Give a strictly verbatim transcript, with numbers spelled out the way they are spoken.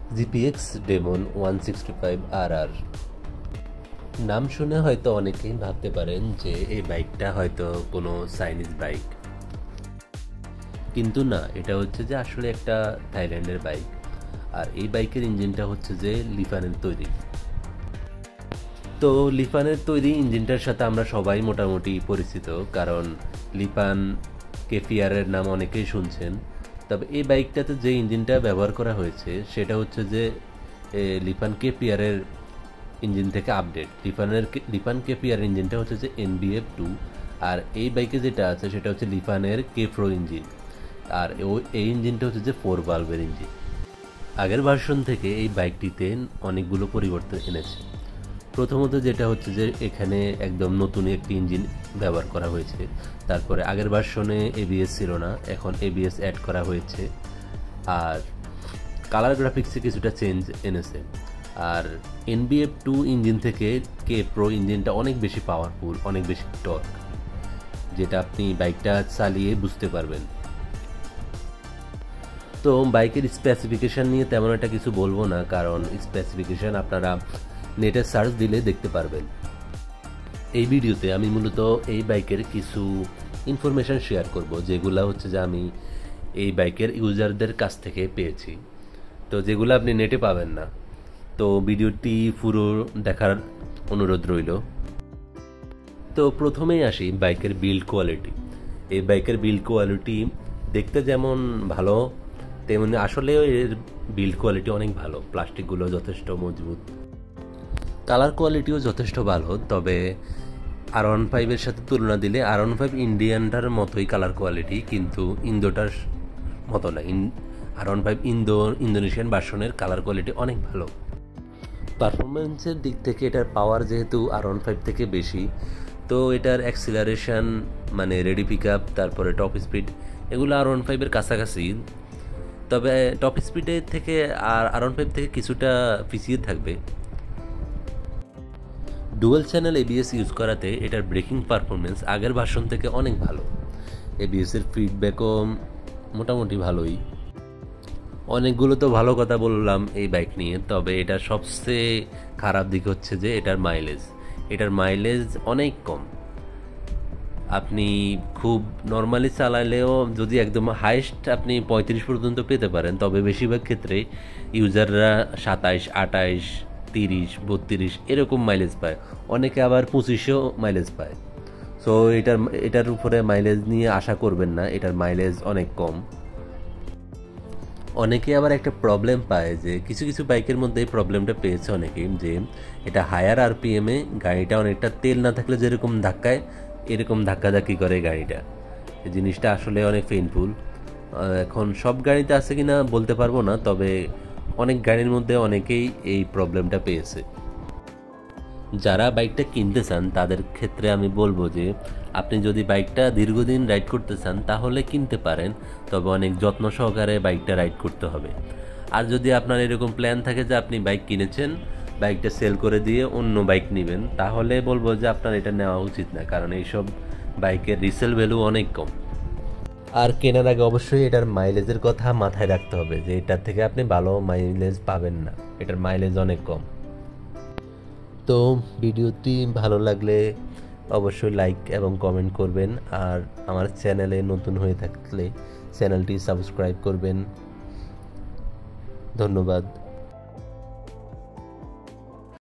জি P X Demon one sixty five R R. নাম শুনে হয়তো অনেকেই ভাবতে পারেন যে এই বাইকটা হয়তো কোনো চাইনিজ বাইক, কিন্তু না, এটা হচ্ছে যে আসলে একটা থাইল্যান্ডের বাইক। আর এই বাইকের ইঞ্জিনটা হচ্ছে যে লিফানের তৈরি। তো লিফানের তৈরি ইঞ্জিনটার সাথে আমরা সবাই মোটামুটি পরিচিত, কারণ লিফান কেফিয়ারের নাম অনেকেই শুনছেন। তবে এই বাইকটাতে যে ইঞ্জিনটা ব্যবহার করা হয়েছে সেটা হচ্ছে যে লিফান কেপিয়ারের ইঞ্জিন থেকে আপডেট। লিফানের লিফান কেপিয়ার ইঞ্জিনটা হচ্ছে যে এন বি এফ টু, আর এই বাইকে যেটা আছে সেটা হচ্ছে লিফানের কে প্রো ইঞ্জিন। আর এই ইঞ্জিনটা হচ্ছে যে ফোর ভালভের ইঞ্জিন। আগের ভার্সন থেকে এই বাইকটিতে অনেকগুলো পরিবর্তন এনেছে। প্রথমত যেটা হচ্ছে যে এখানে একদম নতুন একটি ইঞ্জিন ব্যবহার করা হয়েছে। তারপরে আগের ভার্সনে এবিএস ছিল না, এখন এবিএস অ্যাড করা হয়েছে। আর কালার গ্রাফিক্সে কিছুটা চেঞ্জ এনেছে। আর N B F two engine থেকে কে প্রো ইঞ্জিনটা অনেক বেশি পাওয়ারফুল, অনেক বেশি টর্ক, যেটা আপনি বাইকটা চালিয়ে বুঝতে পারবেন। তো বাইকের স্পেসিফিকেশান নিয়ে তেমন একটা কিছু বলবো না, কারণ স্পেসিফিকেশান আপনারা নেটে সার্চ দিলে দেখতে পারবেন। এই ভিডিওতে আমি মূলত এই বাইকের কিছু ইনফরমেশান শেয়ার করব, যেগুলো হচ্ছে যে আমি এই বাইকের ইউজারদের কাছ থেকে পেয়েছি, তো যেগুলো আপনি নেটে পাবেন না। তো ভিডিওটি পুরো দেখার অনুরোধ রইল। তো প্রথমেই আসি বাইকের বিল্ড কোয়ালিটি। এই বাইকের বিল্ড কোয়ালিটি দেখতে যেমন ভালো, তেমনি আসলেও এর বিল্ড কোয়ালিটি অনেক ভালো। প্লাস্টিকগুলো যথেষ্ট মজবুত, কালার কোয়ালিটিও যথেষ্ট ভালো। তবে আর ওয়ান ফাইভের সাথে তুলনা দিলে আর ওয়ান ফাইভ ইন্ডিয়ানটার মতোই কালার কোয়ালিটি, কিন্তু ইন্দোটার মতো না। R one five Indo Indonesian ভার্সনের কালার কোয়ালিটি অনেক ভালো। পারফরমেন্সের দিক থেকে এটার পাওয়ার যেহেতু আর ওয়ান ফাইভ থেকে বেশি, তো এটার অ্যাক্সিলারেশন মানে রেডি পিক আপ, তারপরে টপ স্পিড, এগুলো আর ওয়ান ফাইভের কাছাকাছি। তবে টপ স্পিডের থেকে আর আর ওয়ান ফাইভ থেকে কিছুটা পিছিয়ে থাকবে। ডুয়েল চ্যানেল এবিএস ইউজ করাতে এটার ব্রেকিং পারফরমেন্স আগের ভার্সন থেকে অনেক ভালো। এবিএসের ফিডব্যাকও মোটামুটি ভালোই। অনেকগুলো তো ভালো কথা বললাম এই বাইক নিয়ে, তবে এটার সবচেয়ে খারাপ দিক হচ্ছে যে এটার মাইলেজ। এটার মাইলেজ অনেক কম। আপনি খুব নর্মালি চালালেও যদি একদম হাইস্ট আপনি পঁয়ত্রিশ পর্যন্ত পেতে পারেন, তবে বেশিরভাগ ক্ষেত্রে ইউজাররা সাতাইশ, আটাইশ, তিরিশ, বত্রিশ এরকম মাইলেজ পায়। অনেকে আবার পঁচিশেও মাইলেজ পায়। সো এটার এটার উপরে মাইলেজ নিয়ে আশা করবেন না, এটার মাইলেজ অনেক কম। অনেকে আবার একটা প্রবলেম পায়, যে কিছু কিছু বাইকের মধ্যে এই প্রবলেমটা পেয়েছে অনেকেই, যে এটা হায়ার আরপিএমে গাড়িটা অনেকটা তেল না থাকলে যেরকম ধাক্কায় এরকম ধাক্কাধাক্কি করে গাড়িটা। এই জিনিসটা আসলে অনেক পেইনফুল। এখন সব গাড়িতে আছে কি না বলতে পারবো না, তবে অনেক গাড়ির মধ্যে অনেকেই এই প্রবলেমটা পেয়েছে। যারা বাইকটা কিনতে চান তাদের ক্ষেত্রে আমি বলবো যে আপনি যদি বাইকটা দীর্ঘদিন রাইড করতে চান তাহলে কিনতে পারেন, তবে অনেক যত্ন সহকারে বাইকটা রাইড করতে হবে। আর যদি আপনার এরকম প্ল্যান থাকে যে আপনি বাইক কিনেছেন, বাইকটা সেল করে দিয়ে অন্য বাইক নেবেন, তাহলে বলবো যে আপনার এটা নেওয়া উচিত না, কারণ এইসব বাইকের রিসেল ভ্যালু অনেক কম। আর কেনার আগে অবশ্যই এটার মাইলেজের কথা মাথায় রাখতে হবে, যে এটার থেকে আপনি ভালো মাইলেজ পাবেন না, এটার মাইলেজ অনেক কম। তো ভিডিওটি ভালো লাগলে অবশ্যই লাইক এবং কমেন্ট করবেন, আর আমার চ্যানেলে নতুন হয়ে থাকলে চ্যানেলটি সাবস্ক্রাইব করবেন। ধন্যবাদ।